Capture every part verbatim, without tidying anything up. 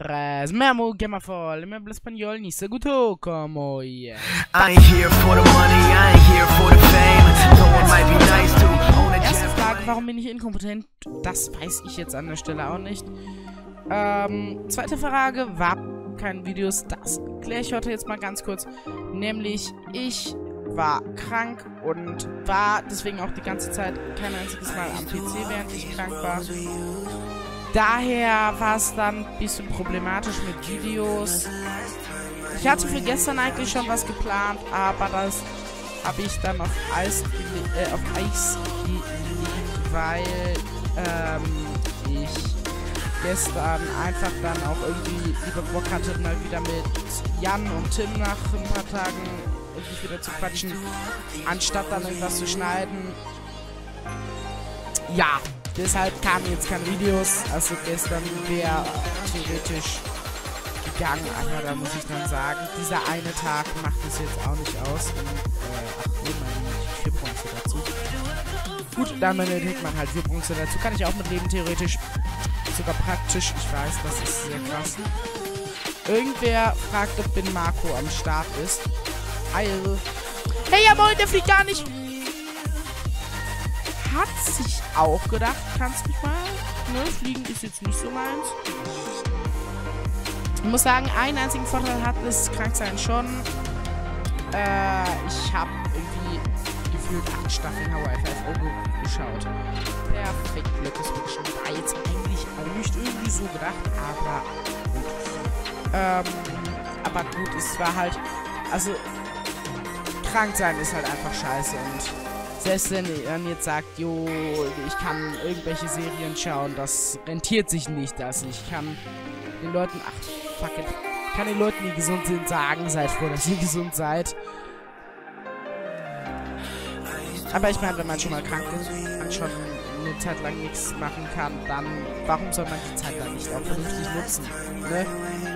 señores, me llamo Gemafol, me hablo español, ni se gusto como yeah. I ain't here for the money, I ain't here for the fame. Though it might be nice to own a Erste jet. Frage, warum bin ich inkompetent? Das weiß ich jetzt an der Stelle auch nicht. Ähm, zweite Frage, warum keine Videos? Das kläre ich heute jetzt mal ganz kurz. Nämlich, ich war krank und war deswegen auch die ganze Zeit kein einziges Mal am P C, während ich krank war. Daher war es dann ein bisschen problematisch mit Videos. Ich hatte für gestern eigentlich schon was geplant, aber das habe ich dann auf Eis, äh, auf Eis gelegt, weil ähm, ich gestern einfach dann auch irgendwie lieber Bock hatte, mal wieder mit Jan und Tim nach ein paar Tagen irgendwie wieder zu quatschen, anstatt dann irgendwas zu schneiden. Ja, deshalb kamen jetzt keine Videos. Also gestern wäre theoretisch gegangen, aber da muss ich dann sagen, dieser eine Tag macht es jetzt auch nicht aus. Und, äh, ach nee, man vier Bronze dazu. Gut, dann benötigt man halt vier Bronze dazu. Kann ich auch mitleben, theoretisch. Sogar praktisch. Ich weiß, das ist sehr krass. Irgendwer fragt, ob Bin Marco am Start ist. Heil. Hey, jawohl, der fliegt gar nicht. Hat sich auch gedacht, kannst mich mal. Ne, fliegen ist jetzt nicht so meins. Ich muss sagen, einen einzigen Vorteil hat das Kranksein schon. Äh, ich habe irgendwie gefühlt acht Staffeln Hawaii F F O geschaut. Perfekt, Glückeswünschen. War jetzt eigentlich auch nicht irgendwie so gedacht, aber gut. Ähm, aber gut, es war halt, also, krank sein ist halt einfach scheiße und selbst wenn man jetzt sagt, jo, ich kann irgendwelche Serien schauen, das rentiert sich nicht, also ich kann den Leuten, ach, fuck it, ich kann den Leuten, die gesund sind, sagen, seid froh, dass ihr gesund seid. Aber ich meine, wenn man schon mal krank ist, man schon eine Zeit lang nichts machen kann, dann, warum soll man die Zeit dann nicht auch vernünftig nutzen, ne?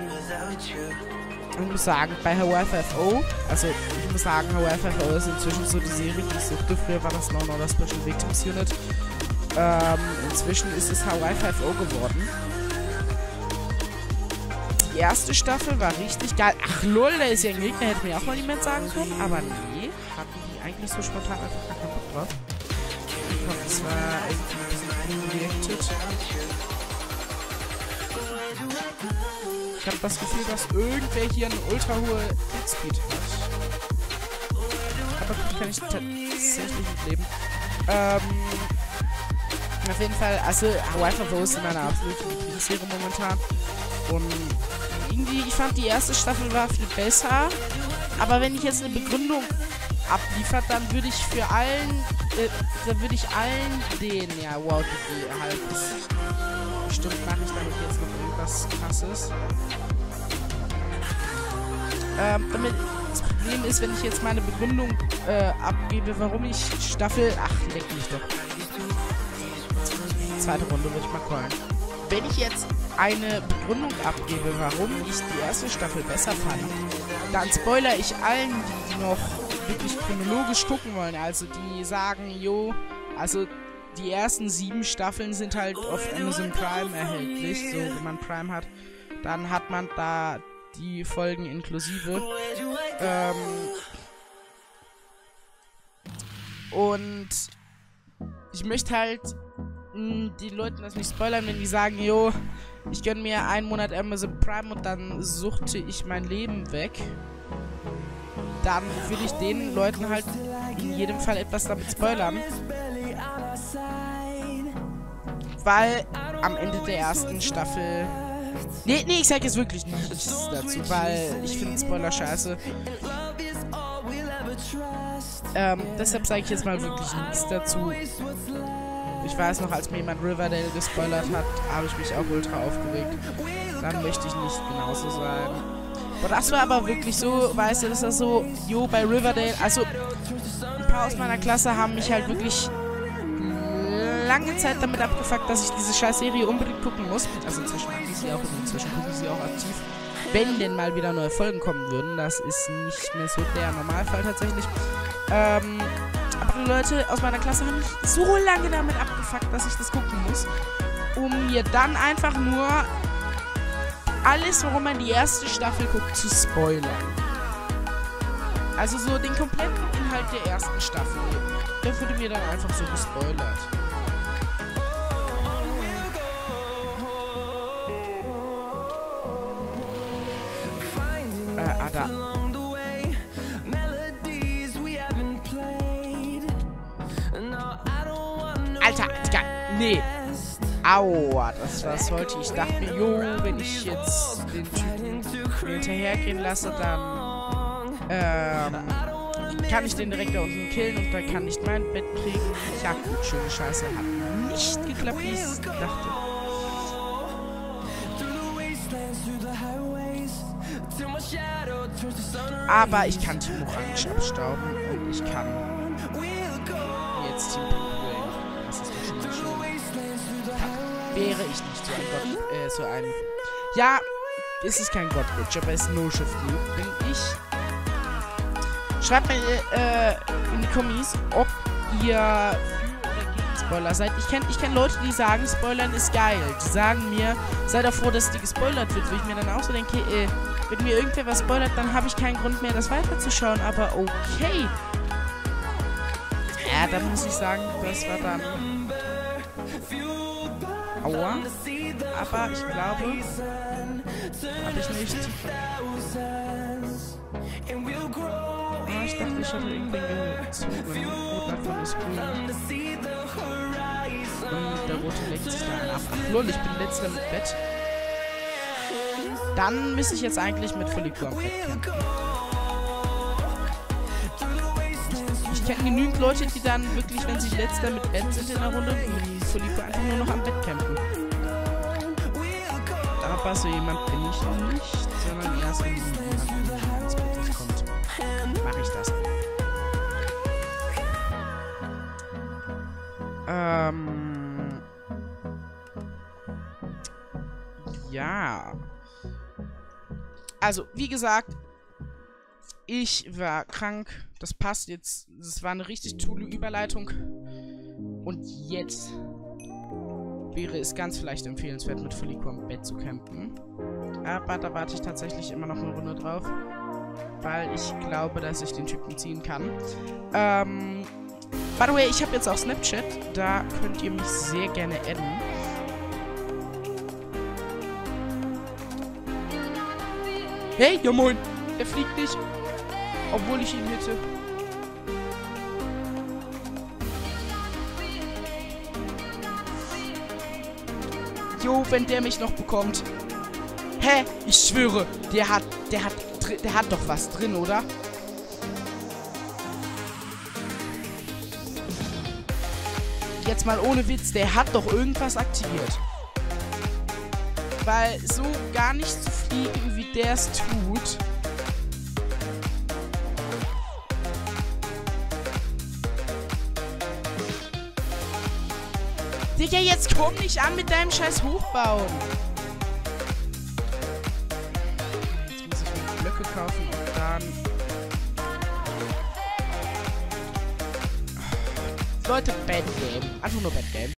Ich muss sagen, bei Hawaii F F O, also ich muss sagen, Hawaii F F O ist inzwischen so die Serie, die ich suchte. Früher war das noch oder Special Victims Unit. Ähm, inzwischen ist es Hawaii F F O geworden. Die erste Staffel war richtig geil. Ach lol, da ist ja ein Gegner, hätte mir auch mal jemand sagen können. Aber nee, hatten die eigentlich so spontan einfach gar keinen Bock drauf. Ich glaube, das war irgendwie ein bisschen reacted. Ich habe das Gefühl, dass irgendwer hier eine ultra hohe Hitspeed hat. Aber gut, kann ich tatsächlich nicht leben. Ähm, auf jeden Fall, also Hawaii F F O ist in einer absoluten Lieblingsserie momentan. Und irgendwie, ich fand die erste Staffel war viel besser. Aber wenn ich jetzt eine Begründung abliefert, dann würde ich für allen, äh, dann würde ich allen den, ja, wow, die erhalten. Bestimmt mache ich damit jetzt noch irgendwas Krasses. Ähm, damit das Problem ist, wenn ich jetzt meine Begründung äh, abgebe, warum ich Staffel... Ach, leck mich doch. Zweite Runde würde ich mal callen. Wenn ich jetzt eine Begründung abgebe, warum ich die erste Staffel besser fand, dann spoilere ich allen, die noch wirklich chronologisch gucken wollen. Also die sagen, jo, also... Die ersten sieben Staffeln sind halt auf Amazon Prime erhältlich. So, wenn man Prime hat, dann hat man da die Folgen inklusive. Ähm und ich möchte halt mh, die Leuten das nicht spoilern, wenn die sagen, jo, ich gönne mir einen Monat Amazon Prime und dann suchte ich mein Leben weg. Dann will ich den Leuten halt in jedem Fall etwas damit spoilern. Weil am Ende der ersten Staffel... Nee, nee, ich sag jetzt wirklich nichts dazu, weil ich finde Spoiler scheiße. Ähm, deshalb sage ich jetzt mal wirklich nichts dazu. Ich weiß noch, als mir jemand Riverdale gespoilert hat, habe ich mich auch ultra aufgeregt. Dann möchte ich nicht genauso sein. Boah, das war aber wirklich so, weißt du, das ist so, jo, bei Riverdale, also ein paar aus meiner Klasse haben mich halt wirklich lange Zeit damit abgefuckt, dass ich diese scheiß Serie unbedingt gucken muss. Also inzwischen mag ich sie auch und inzwischen gucke ich sie auch aktiv. Wenn denn mal wieder neue Folgen kommen würden, das ist nicht mehr so der Normalfall tatsächlich. Ähm, aber die Leute aus meiner Klasse haben mich so lange damit abgefuckt, dass ich das gucken muss, um mir dann einfach nur alles, worum man die erste Staffel guckt, zu spoilern. Also so den kompletten Inhalt der ersten Staffel. Der wurde mir dann einfach so gespoilert. Äh, ah, da. Alter, Digga, nee. Aua, das was wollte ich. Ich dachte mir, jo, wenn ich jetzt den Typen mir hinterhergehen lasse, dann ähm, kann ich den direkt da unten killen und dann kann ich mein Bett kriegen. Ja, gut, schöne Scheiße. Hat nicht geklappt, wie ich es dachte. Aber ich kann Team Orange abstauben und ich kann jetzt Team Pink wählen. Das ist doch schon mal schön. Wäre ich nicht so ein Gott, äh, so ein... Ja, es ist kein Godwitch, aber es ist No Shift Loop, bin ich. Schreibt mir äh, in die Kommis, ob ihr für oder gegen Spoiler seid. Ich kenne ich kenn Leute, die sagen, Spoilern ist geil. Die sagen mir, sei doch froh, dass die gespoilert wird. Wo ich mir dann auch so denke, äh, wenn mir irgendwer was spoilert, dann habe ich keinen Grund mehr, das weiterzuschauen. Aber okay. Ja, dann muss ich sagen, das war dann... Aua. Aber ich glaube... Habe ich nicht... Oh, ich dachte, ich hatte irgendwen gezogen. Rot davon ist grün. Und der rote legt sich da ab. Ach lol, ich bin letzter mit Bett. Dann müsste ich jetzt eigentlich mit Felico am Bett kämpfen. Ich kenne genügend Leute, die dann wirklich, wenn sie letzter mit Bett sind in der Runde, mit Felico einfach nur noch am Bett kämpfen. Aber so jemand bin ich nicht, sondern erst wenn jemand ins Bett kommt, mache ich das. Ähm... Ja... Also, wie gesagt, ich war krank. Das passt jetzt. Das war eine richtig coole Überleitung. Und jetzt wäre es ganz vielleicht empfehlenswert, mit Felico am Bett zu campen. Aber da warte ich tatsächlich immer noch eine Runde drauf. Weil ich glaube, dass ich den Typen ziehen kann. Ähm, by the way, ich habe jetzt auch Snapchat. Da könnt ihr mich sehr gerne adden. Hey, ja moin. Er fliegt nicht. Obwohl ich ihn hitte. Jo, wenn der mich noch bekommt. Hä? Ich schwöre, der hat, der hat, der hat doch was drin, oder? Jetzt mal ohne Witz, der hat doch irgendwas aktiviert. Weil so gar nicht zu fliegen, wie der es tut. Digga, jetzt komm nicht an mit deinem scheiß Hochbauen. Jetzt muss ich mir Blöcke kaufen und dann... Leute, Bad Game. Einfach nur Bad Game.